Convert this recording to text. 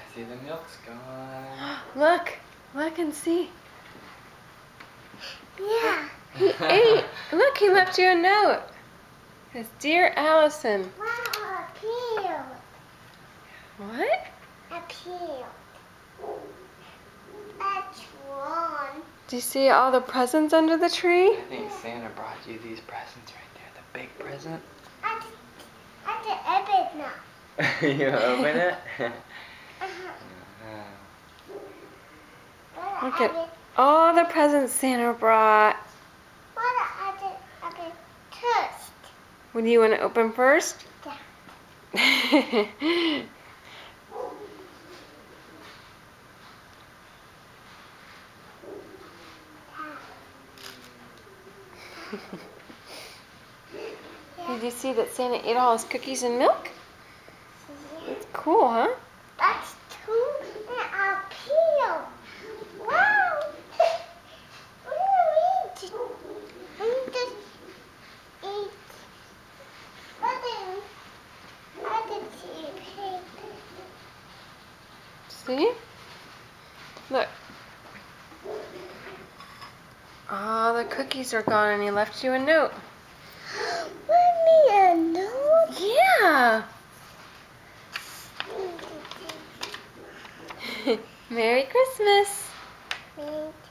See, the milk's gone. Look and see. Yeah. He ate. Look, he left you a note. It says, "Dear Allison." Wow, a peel. What? A peel. That's one. Do you see all the presents under the tree? I think Santa brought you these presents right there. The big present. I can open it now. You open it? Look at all the presents Santa brought. What I did first. What do you want to open first? Yeah. Did you see that Santa ate all his cookies and milk? It's cool, huh? That's two and a peel. Wow. What do you eat? I'm just eat. I can see paper. See? Look. All the cookies are gone and he left you a note. Mommy, a note? Yeah. Merry Christmas. Me